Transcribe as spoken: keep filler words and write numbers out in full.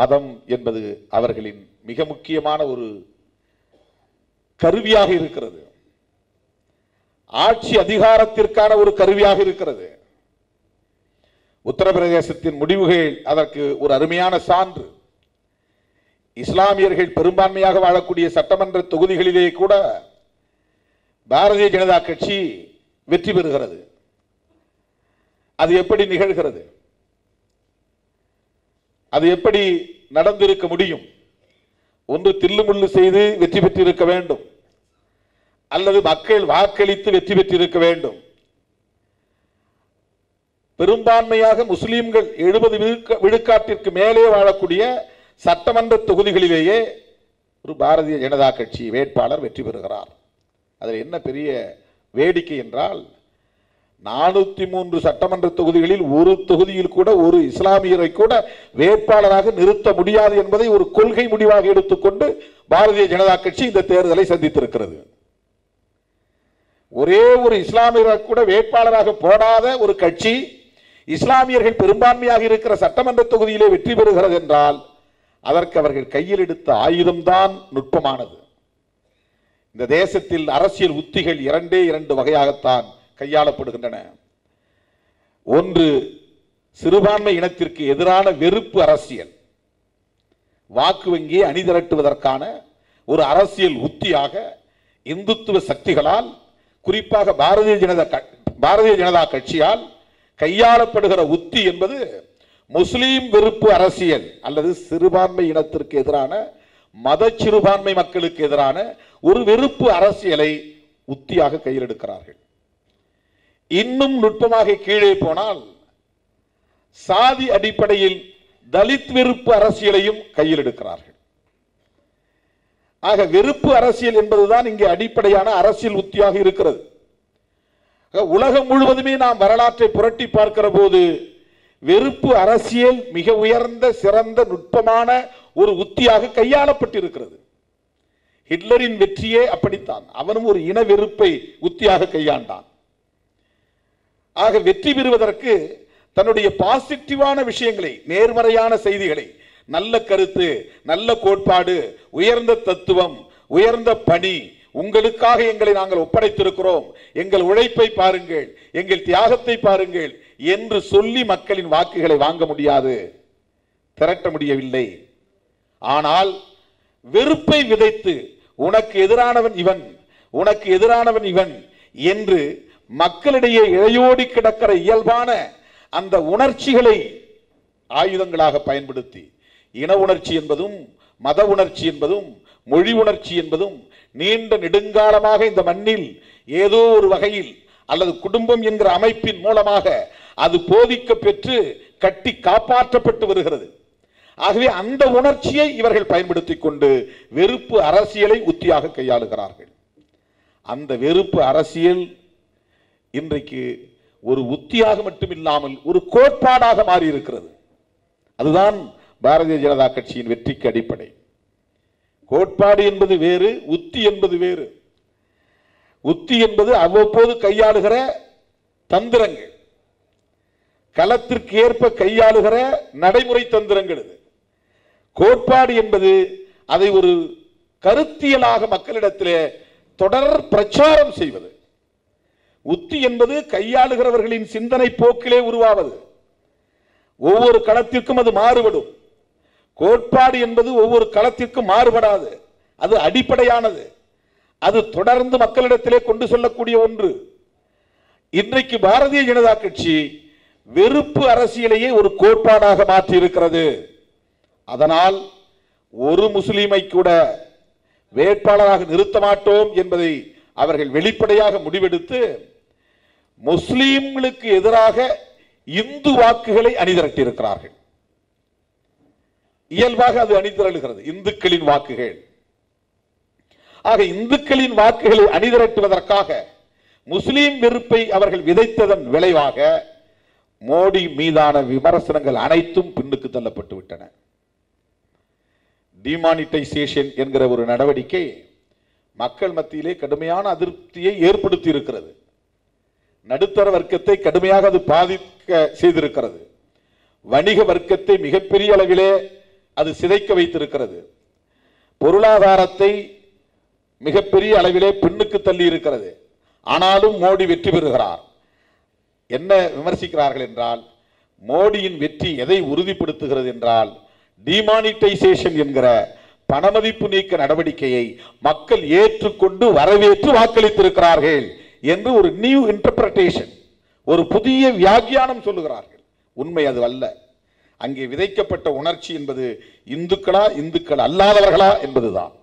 மதம் என்பது அவர்களின் மிக முக்கியமான ஒரு கருவியாக இருக்கிறது. ஆட்சி அதிகாரத்திற்கான ஒரு கருவியாக இருக்கிறது. உத்தரப்பிரதேசத்தின் முடிவுகள் அதற்கு ஒரு அருமையான சான்று. இஸ்லாமியர்கள் பெரும்பான்மையாக வாழக்கூடிய சட்டமன்ற தொகுதிகளிலே கூட பாரதிய ஜனதா கட்சி வெற்றி பெறுகிறது. அது எப்படி நிகழ்கிறது? அது எப்படி நடந்திருக்க முடியும்? ஒன்று தில்லுமுள்ளு செய்து வெற்றி பெற்றிருக்க வேண்டும், அல்லது மக்கள் வாக்களித்து வெற்றி பெற்றிருக்க வேண்டும். பெரும்பான்மையாக முஸ்லிம்கள் எழுபது விழுக்காட்டிற்கு மேலே வாழக்கூடிய சட்டமன்ற தொகுதிகளிலேயே ஒரு பாரதிய ஜனதா கட்சி வேட்பாளர் வெற்றி பெறுகிறார். அதில் என்ன பெரிய வேடிக்கை என்றால், நானூத்தி மூன்று சட்டமன்ற தொகுதிகளில் ஒரு தொகுதியில் கூட ஒரு இஸ்லாமியரை கூட வேட்பாளராக நிறுத்த முடியாது என்பதை ஒரு கொள்கை முடிவாக எடுத்துக்கொண்டு பாரதிய ஜனதா கட்சி இந்த தேர்தலை சந்தித்திருக்கிறது. ஒரே ஒரு இஸ்லாமியரை கூட வேட்பாளராக போடாத ஒரு கட்சி இஸ்லாமியர்கள் பெரும்பான்மையாக இருக்கிற சட்டமன்ற தொகுதியிலே வெற்றி பெறுகிறது என்றால் அதற்கு அவர்கள் கையில் எடுத்த ஆயுதம்தான் நுட்பமானது. இந்த தேசத்தில் அரசியல் உத்திகள் இரண்டே இரண்டு வகையாகத்தான் கையாளப்படுகின்றன. ஒன்று சிறுபான்மை இனத்திற்கு எதிரான வெறுப்பு அரசியல், வாக்கு வங்கியை அணிதிரட்டுவதற்கான ஒரு அரசியல் உத்தியாக இந்துத்துவ சக்திகளால், குறிப்பாக பாரதிய ஜனதா பாரதிய ஜனதா கட்சியால் கையாளப்படுகிற உத்தி என்பது முஸ்லீம் வெறுப்பு அரசியல் அல்லது சிறுபான்மை இனத்திற்கு எதிரான, மத சிறுபான்மை மக்களுக்கு எதிரான ஒரு வெறுப்பு அரசியலை உத்தியாக கையில் எடுக்கிறார்கள். இன்னும் நுட்பமாக கீழே போனால் சாதி அடிப்படையில் தலித் வெறுப்பு அரசியலையும் கையில் எடுக்கிறார்கள். ஆக வெறுப்பு அரசியல் என்பதுதான் இங்கே அடிப்படையான அரசியல் உத்தியாக இருக்கிறது. உலகம் முழுவதுமே நாம் வரலாற்றை புரட்டி பார்க்கிற போது வெறுப்பு அரசியல் மிக உயர்ந்த சிறந்த நுட்பமான ஒரு உத்தியாக கையாளப்பட்டிருக்கிறது. ஹிட்லரின் வெற்றியே அப்படித்தான். அவனும் ஒரு இன வெறுப்பை உத்தியாக கையாண்டான். ஆக வெற்றி பெறுவதற்கு தன்னுடைய பாசிட்டிவான விஷயங்களை, நேர்மறையான செய்திகளை, நல்ல கருத்து, நல்ல கோட்பாடு, உயர்ந்த தத்துவம், உயர்ந்த பணி, உங்களுக்காக எங்களை நாங்கள் ஒப்படைத்திருக்கிறோம், எங்கள் உழைப்பை பாருங்கள், எங்கள் தியாகத்தை பாருங்கள் என்று சொல்லி மக்களின் வாக்குகளை வாங்க முடியாது, திரட்ட முடியவில்லை. ஆனால் வெறுப்பை விதைத்து உனக்கு எதிரானவன் இவன், உனக்கு எதிரானவன் இவன் என்று மக்களிடையே இழையோடி கிடக்கிற இயல்பான அந்த உணர்ச்சிகளை ஆயுதங்களாக பயன்படுத்தி, இன உணர்ச்சி என்பதும் மத உணர்ச்சி என்பதும் மொழி உணர்ச்சி என்பதும் நீண்ட நெடுங்காலமாக இந்த மண்ணில் ஏதோ ஒரு வகையில் அல்லது குடும்பம் என்கிற அமைப்பின் மூலமாக அது போதிக்க பெற்று கட்டி காப்பாற்றப்பட்டு வருகிறது. ஆகவே அந்த உணர்ச்சியை இவர்கள் பயன்படுத்திக் கொண்டு வெறுப்பு அரசியலை உத்தியாக கையாளுகிறார்கள். அந்த வெறுப்பு அரசியல் இன்றைக்கு ஒரு உத்தியாக மட்டுமில்லாமல் ஒரு கோட்பாடாக மாறி இருக்கிறது. அதுதான் பாரதிய ஜனதா கட்சியின் வெற்றிக்கு அடிப்படை. கோட்பாடு என்பது வேறு, உத்தி என்பது வேறு. உத்தி என்பது அவ்வப்போது கையாளுகிற தந்திரங்கள், களத்திற்கு ஏற்ப கையாளுகிற நடைமுறை தந்திரங்கள். இது கோட்பாடு என்பது அதை ஒரு கருத்தியலாக மக்களிடத்திலே தொடர் பிரச்சாரம் செய்வது. உத்தி என்பது கையாளுகிறவர்களின் சிந்தனை போக்கிலே உருவாவது. ஒவ்வொரு களத்திற்கும் அது மாறுபடும். கோட்பாடு என்பது ஒவ்வொரு களத்திற்கும் மாறுபடாது. அது அடிப்படையானது. அது தொடர்ந்து மக்களிடத்திலே கொண்டு செல்லக்கூடிய ஒன்று. இன்றைக்கு பாரதிய ஜனதா கட்சி வெறுப்பு அரசியலையே ஒரு கோட்பாடாக மாற்றி இருக்கிறது. அதனால் ஒரு முஸ்லிமை கூட வேட்பாளராக நிறுத்த மாட்டோம் என்பதை அவர்கள் வெளிப்படையாக முடிவெடுத்து முஸ்லிம்களுக்கு எதிராக இந்து வாக்குகளை அணிதிரட்டி இருக்கிறார்கள். இயல்பாக அது அணிதிரளுகிறது, இந்துக்களின் வாக்குகள். ஆக இந்துக்களின் வாக்குகளை அணிதிரட்டுவதற்காக முஸ்லிம் வெறுப்பை அவர்கள் விதைத்ததன் விளைவாக மோடி மீதான விமர்சனங்கள் அனைத்தும் பின்னுக்கு தள்ளப்பட்டு விட்டன. டிமானிட்டைசேஷன் என்கிற ஒரு நடவடிக்கை மக்கள் மத்தியிலே கடுமையான அதிருப்தியை ஏற்படுத்தி இருக்கிறது. நடுத்தர வர்க்கத்தை கடுமையாக அது பாதிக்க செய்திருக்கிறது. வணிக வர்க்கத்தை மிகப்பெரிய அளவிலே அது சிதைக்க வைத்திருக்கிறது. பொருளாதாரத்தை மிகப்பெரிய அளவிலே பின்னுக்கு தள்ளி இருக்கிறது. ஆனாலும் மோடி வெற்றி பெறுகிறார். என்ன விமர்சிக்கிறார்கள் என்றால், மோடியின் வெற்றி எதை உறுதிப்படுத்துகிறது என்றால், டிமானிட்டைசேஷன் என்கிற பணமதிப்பு நீக்க நடவடிக்கையை மக்கள் ஏற்றுக்கொண்டு வரவேற்று வாக்களித்திருக்கிறார்கள் என்று ஒரு நியூ இன்டர்பிரேஷன், ஒரு புதிய வியாக்கியானம் சொல்லுகிறார்கள். உண்மை அது அல்ல. அங்கே விதைக்கப்பட்ட உணர்ச்சி என்பது இந்துக்களா இந்துக்கள் அல்லாதவர்களா என்பதுதான்.